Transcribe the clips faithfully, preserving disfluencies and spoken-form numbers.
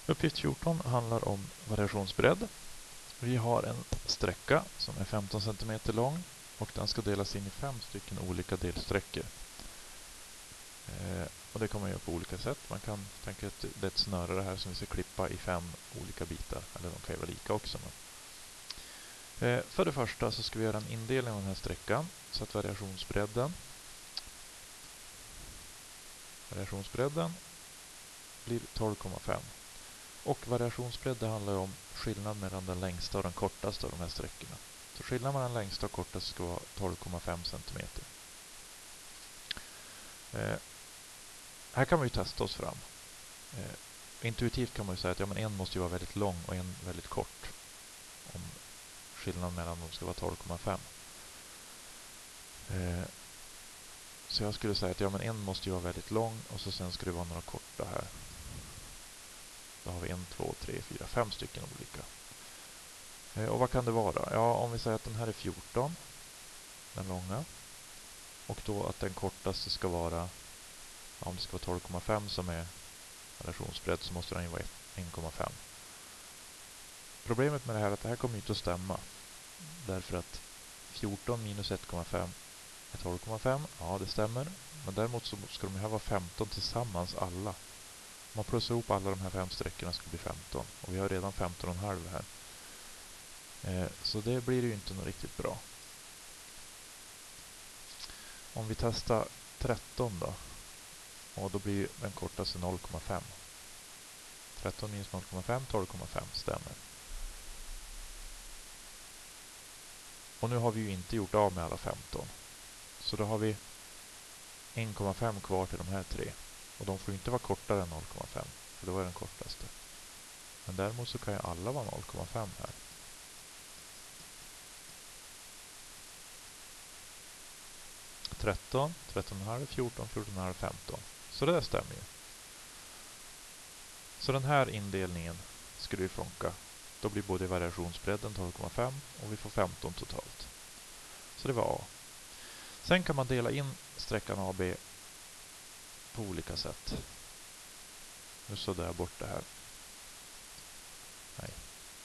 Uppgift fjorton handlar om variationsbredd. Vi har en sträcka som är femton centimeter lång och den ska delas in i fem stycken olika delsträckor. Eh, och det kan man göra på olika sätt. Man kan tänka att det är ett snöre det här som vi ska klippa i fem olika bitar. Eller de kan ju vara lika också. Men. Eh, för det första så ska vi göra en indelning av den här sträckan så att variationsbredden variationsbredden blir tolv komma fem. Och variationsbredd det handlar om skillnad mellan den längsta och den kortaste av de här sträckorna. Så skillnaden mellan den längsta och kortaste ska vara tolv komma fem centimeter. Eh, här kan man ju testa oss fram. Eh, intuitivt kan man ju säga att ja, men en måste ju vara väldigt lång och en väldigt kort. Om skillnaden mellan dem ska vara tolv komma fem. Eh, så jag skulle säga att ja, men en måste ju vara väldigt lång och så sen ska det vara några korta här. Då har vi en, två, tre, fyra, fem stycken olika. Eh, och vad kan det vara? Ja, om vi säger att den här är fjorton, den långa. Och då att den kortaste ska vara, ja, om det ska vara tolv komma fem som är variationsbredd så måste den ju vara ett komma fem. Problemet med det här är att det här kommer inte att stämma. Därför att fjorton minus ett komma fem är tolv komma fem. Ja, det stämmer. Men däremot så ska de här vara femton tillsammans alla. Om man plussar ihop alla de här fem sträckorna ska det bli femton. Och vi har redan femton komma fem här. Eh, så det blir ju inte något riktigt bra. Om vi testar tretton då. Och då blir den kortaste noll komma fem. tretton minus noll komma fem, tolv komma fem stämmer. Och nu har vi ju inte gjort av med alla femton. Så då har vi ett komma fem kvar till de här tre. Och de får ju inte vara kortare än noll komma fem. För då är den kortaste. Men däremot så kan ju alla vara noll komma fem här. tretton, tretton komma fem, fjorton, fjorton komma fem, femton. Så det där stämmer ju. Så den här indelningen skulle ju funka. Då blir både variationsbredden tolv komma fem och vi får femton totalt. Så det var A. Sen kan man dela in sträckan A B på olika sätt. Nu sådär jag bort det här. Nej.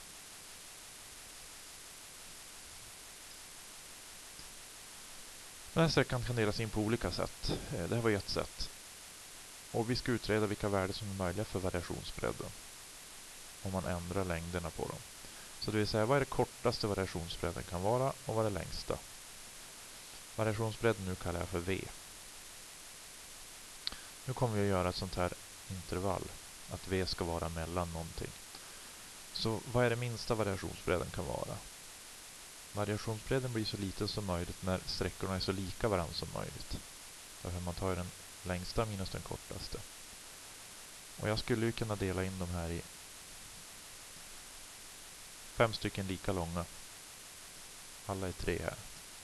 Den här sträckan kan delas in på olika sätt. Det här var ett sätt. Och vi ska utreda vilka värden som är möjliga för variationsbredden. Om man ändrar längderna på dem. Så det vill säga, vad är det kortaste variationsbredden kan vara och vad är det längsta? Variationsbredden nu kallar jag för V. Nu kommer vi att göra ett sånt här intervall. Att V ska vara mellan någonting. Så vad är det minsta variationsbredden kan vara? Variationsbredden blir så liten som möjligt när sträckorna är så lika varandra som möjligt. Därför man tar den längsta minus den kortaste. Och jag skulle ju kunna dela in de här i fem stycken lika långa. Alla är tre här.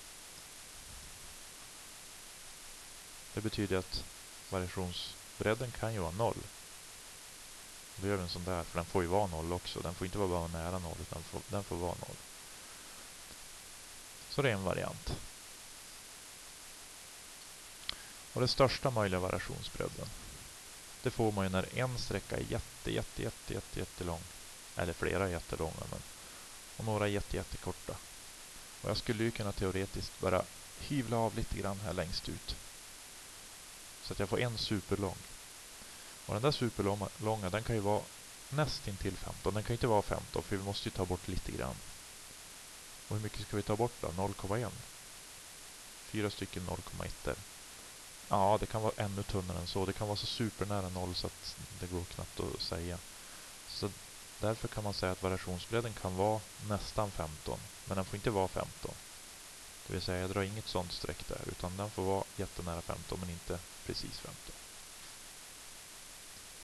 Det betyder att variationsbredden kan ju vara noll. Då gör vi en sån där, för den får ju vara noll också. Den får inte vara bara nära noll, utan den får, den får vara noll. Så det är en variant. Och den största möjliga variationsbredden, det får man ju när en sträcka är jätte, jätte, jätte, jätte, jätte lång. Eller flera är jättelånga, men och några är jätte, jätte korta. Och jag skulle ju kunna teoretiskt bara hyvla av lite grann här längst ut. Så att jag får en superlång. Och den där superlånga, den kan ju vara nästintill femton. Den kan ju inte vara femton, för vi måste ju ta bort lite grann. Och hur mycket ska vi ta bort då? noll komma ett. Fyra stycken noll komma ett. Ja, det kan vara ännu tunnare än så. Det kan vara så supernära noll så att det går knappt att säga. Så därför kan man säga att variationsbredden kan vara nästan femton. Men den får inte vara femton. Det vill säga, jag drar inget sånt streck där. Utan den får vara jättenära femton, men inte precis femton.